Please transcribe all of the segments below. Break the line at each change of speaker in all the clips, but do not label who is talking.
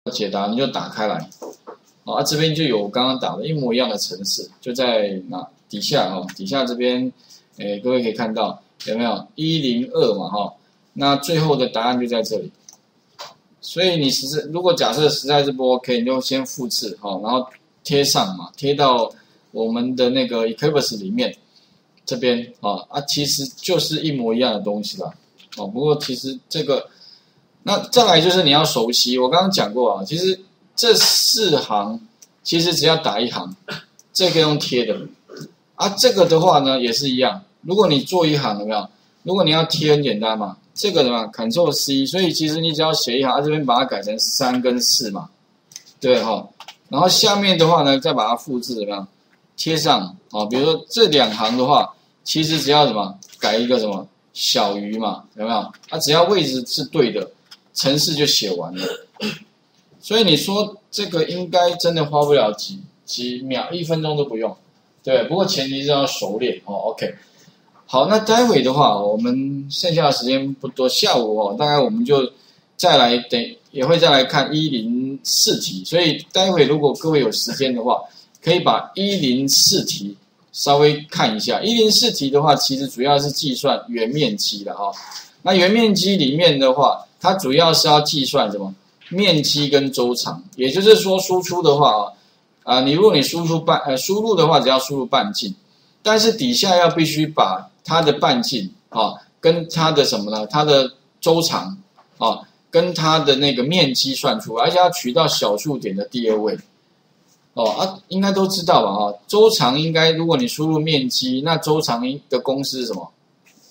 解答你就打开来，这边就有我刚刚打的一模一样的程式，就在底下底下这边，各位可以看到有没有102嘛那最后的答案就在这里。所以你如果假设实在是不 OK， 你就先复制然后贴上嘛，贴到我们的那个 Eclipse 里面这边其实就是一模一样的东西啦不过其实这个。那再来就是你要熟悉，我刚刚讲过其实这4行其实只要打1行，这个用贴的这个的话呢也是一样，如果你做1行有没有？如果你要贴很简单嘛，这个的嘛 Ctrl C， 所以其实你只要写1行，这边把它改成3跟4嘛，对然后下面的话呢再把它复制怎么样？贴上比如说这2行的话，其实只要什么改一个什么小于嘛，有没有？只要位置是对的。程式就写完了，所以你说这个应该真的花不了几秒，1分钟都不用，对。不过前提是要熟练OK。好，那待会的话，我们剩下的时间不多，下午大概我们就也会再来看104题，所以待会如果各位有时间的话，可以把104题稍微看一下。104题的话，其实主要是计算圆面积的那圆面积里面的话，它主要是要计算什么？面积跟周长，也就是说输出的话如果你输入的话，只要输入半径，但是底下要必须把它的半径跟它的什么呢？它的周长跟它的那个面积算出来，而且要取到小数点的第2位应该都知道吧周长应该如果你输入面积，那周长的公式是什么？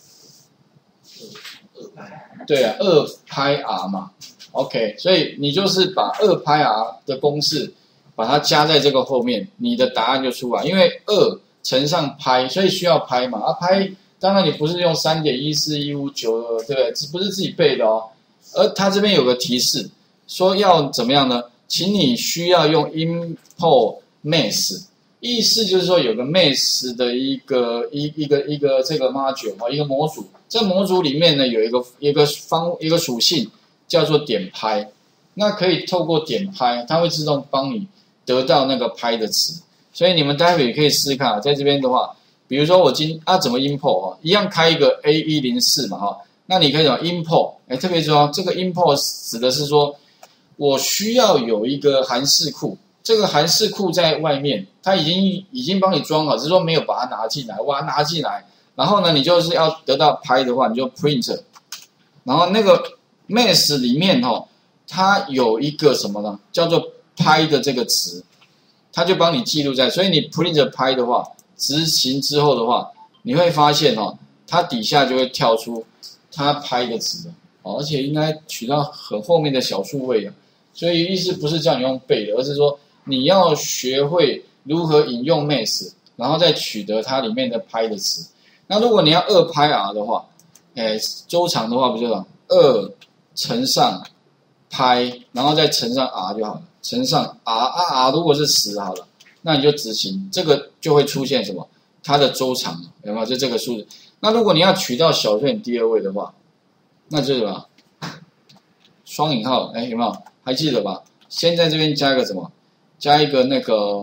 对2πr 嘛 ，OK， 所以你就是把2πr 的公式把它加在这个后面，你的答案就出来。因为2乘上派，所以需要派嘛派当然你不是用3.14159，对不对？不是自己背的而它这边有个提示说要怎么样呢？请你需要用 import math， 意思就是说有个 math 的一个这个 module 一个模组。这模组里面呢有一个属性叫做点拍，那可以透过点拍，它会自动帮你得到那个拍的值。所以你们待会也可以试试看在这边的话，比如说我怎么 import 一样开一个 A104 嘛那你可以怎么 import？ 特别说这个 import 指的是说我需要有一个函式库，这个函式库在外面，它已经帮你装好，只是说没有把它拿进来，我把它拿进来。然后呢，你就是要得到拍的话，你就 print， 然后那个 math 里面它有一个什么呢？叫做拍的这个值，它就帮你记录在。所以你 print 拍的话，执行之后的话，你会发现它底下就会跳出它拍的值而且应该取到很后面的小数位所以意思不是叫你用背的，而是说你要学会如何引用 math， 然后再取得它里面的拍的值。那如果你要2πr 的话，周长的话不就2乘上拍，然后再乘上 r 就好了，乘上 r 如果是10好了，那你就执行，这个就会出现什么？它的周长有没有？就这个数字。那如果你要取到小数点第2位的话，那就是什么？双引号，有没有？还记得吧？先在这边加一个什么？加一个那个，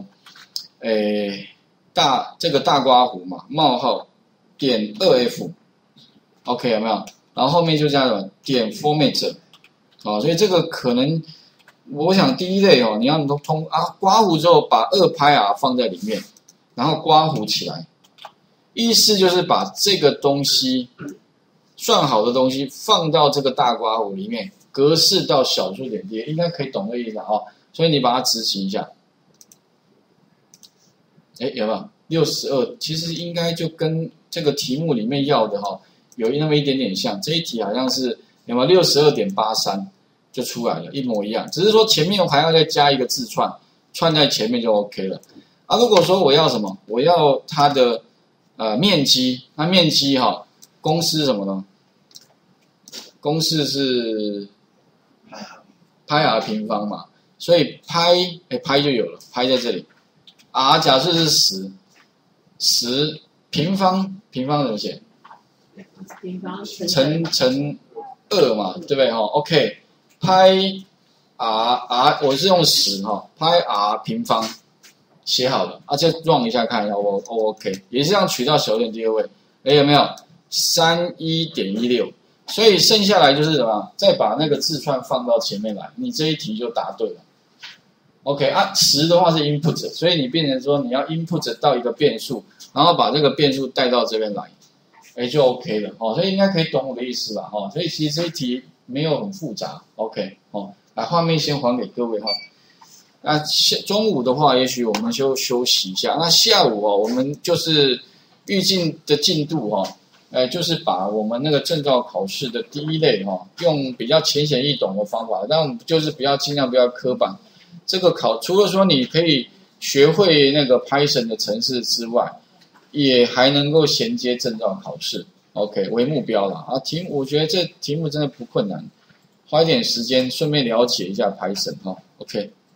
这个大括弧嘛，冒号。点 2f，OK 有没有？然后后面就加什么点 format， 所以这个可能，我想第一类你要括弧之后把2πr 放在里面，然后括弧起来，意思就是把这个东西算好的东西放到这个大括弧里面，格式到小数点第，应该可以懂这意思所以你把它执行一下，有没有？62其实应该就跟这个题目里面要的有那么一点点像，这一题好像是有没有 62.83 就出来了，一模一样，只是说前面还要再加一个字串在前面就 OK 了如果说我要什么，我要它的面积，那面积公式是什么呢？公式是派 r 平方嘛，所以派就有了，派在这里 r 假设是10平方怎么写？
平方
乘2嘛，对不对？OK， 拍 r，我是用10哈，拍 r 平方写好了，再 run 一下看一下，OK， 也是这样取到小点第二位，有没有31.16？所以剩下来就是什么？再把那个字串放到前面来，你这一题就答对了。OK 10的话是 input， 所以你变成说你要 input 到一个变数，然后把这个变数带到这边来，就 OK 了所以应该可以懂我的意思吧所以其实这一题没有很复杂 ，OK 来画面先还给各位那中午的话，也许我们就休息一下。那下午我们就是预计的进度就是把我们那个证照考试的第一类用比较浅显易懂的方法，但我们就是尽量不要刻板。这个除了说你可以学会那个 Python 的程式之外，也还能够衔接证照考试 ，OK 为目标啦我觉得这题目真的不困难，花一点时间顺便了解一下 Python OK。